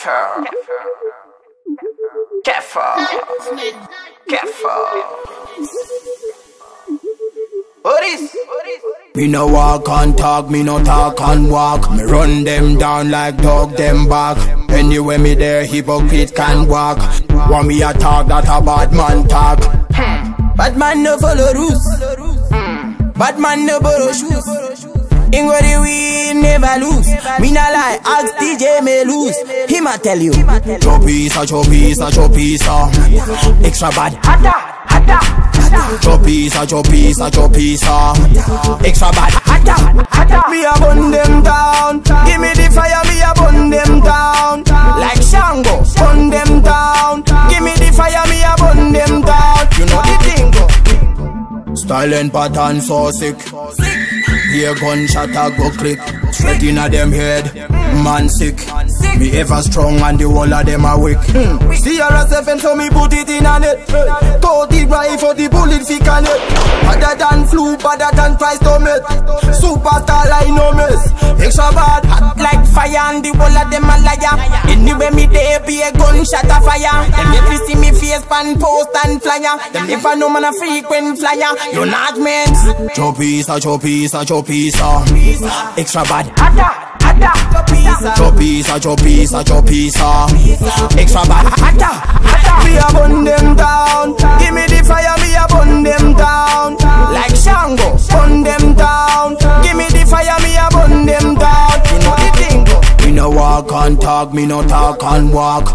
Me no walk and talk, me no talk and walk. Me run them down like dog them back. Anywhere me there, hypocrite can walk. Want me a talk, that a bad man talk. Bad man no follow rules. Bad man no borrow shoes. In what we never lose. Me nah lie, ask DJ me lose. Him a tell you Chopisa, chopisa, chopisa. Extra bad, hada, hada. Chopisa, chopisa, chopisa. Extra bad, hada, hada. Me a burn them down. Give me the fire, me a burn them down. Like Shango, burn them down. Give me the fire, me a burn them down. You know the thing go. Style and pattern so sick. Hear gunshot a go click. Straight inna them head, man sick. Me ever strong and the whole of them are weak. See RSF so me put it in a net. 30 right for the bullet fi connect. Better than flu, better than price to met. Superstar I no mess. Extra bad, hot like fire and the whole of them a liar. Anyway me there be a gunshot a fire. Them if you see me face pan post and flyer. Them if I know man a frequent flyer. You not meant. Chopisa, chopisa, chopisa. Extra bad, hada, hada. Chopisa, chopisa, chopisa. Extra bad, hada, hada. Me a burn them down. Give me the fire, me a burn them down. Like Shango, burn them down. Give me the fire, me a burn them down. You know the thing go. Me no walk and talk, me no talk and walk.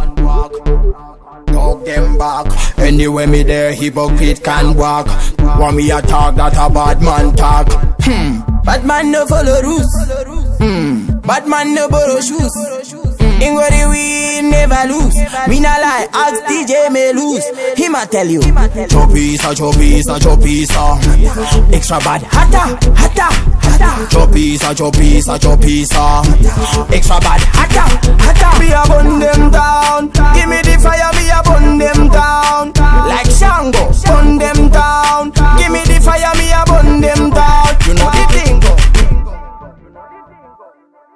Talk them back. Anywhere me there, hypocrite can walk. Want me a talk, that a bad man talk. Bad man no follow rules. Bad man no borrow shoes. In what we never lose. Me nah lie, ask DJ me lose. Him a tell you Chopisa, chopisa, chopisa. Extra bad, hada, hada, hada. Chopisa, chopisa, chopisa. Extra bad, hada, hada. Me a burn them down. Give me the fire, me a burn them down. Like Shango, burn them down. Give me the fire, me a burn them down. You know the thing go.